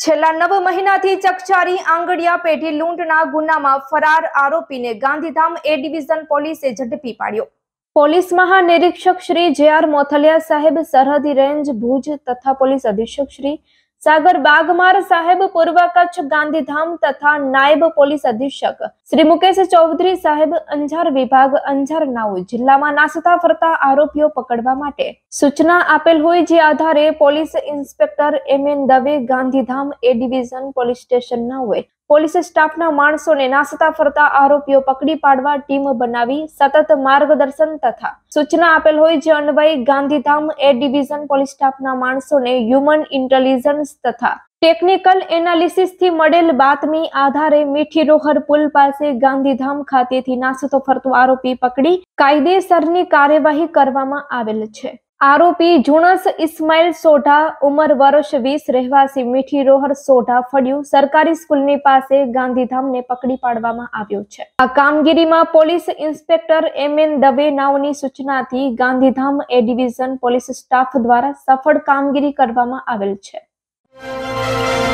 છેલ્લા 9 મહિનાથી ચકચારી આંગડિયા પેઢી લૂંટના ગુનામાં ફરાર આરોપીને ગાંધીધામ એ ડિવિઝન પોલીસે ઝડપી પાડ્યો। પોલીસ મહાનિરીક્ષક શ્રી જે.આર. મોથલિયા સાહેબ, સરહદી રેન્જ ભુજ તથા પોલીસ અધિક્ષક શ્રી સાગર બાગમાર સાહેબ, પૂર્વ કચ્છ ગાંધીધામ તથા નાયબ પોલીસ અધિક્ષક શ્રી મુકેશ ચૌધરી સાહેબ, અંજાર વિભાગ અંજાર નાઓ જિલ્લામાં નાસતા ફરતા આરોપીઓ પકડવા માટે સૂચના આપેલ હોય, જે આધારે police inspector M N. Dave, Gandhidham A division police station નાઓએ પોલીસ સ્ટાફના માણસોને નાસતા ફરતા આરોપીઓ પકડી પાડવા ટીમ બનાવી સતત માર્ગદર્શન તથા સૂચના આપેલ હોય, જે અન્વયે ગાંધીધામ એ ડિવિઝન પોલીસ સ્ટાફના માણસોને હ્યુમન ઇન્ટેલિજન્સ તથા ટેકનિકલ એનાલિસિસ થી મળેલ બાતમી આધારે મીઠી રોહર પુલ પાસે ગાંધીધામ ખાતેથી નાસતો ફરતો આરોપી પકડી કાયદેસરની કાર્યવાહી કરવામાં આવેલ છે। આરોપી જુણસ ઇસ્માઇલ સોઢા, ઉંમર વર્ષ 20, રહેવાસી મીઠી રોહર સોઢા ફળિયું સરકારી સ્કૂલની પાસે ગાંધીધામને પકડી પાડવામાં આવ્યો છે। આ કામગીરીમાં પોલીસ ઇન્સ્પેક્ટર એમ.એન. દવે નાઓની સૂચનાથી Gandhidham A division police staff દ્વારા સફળ કામગીરી કરવામાં આવેલ છે।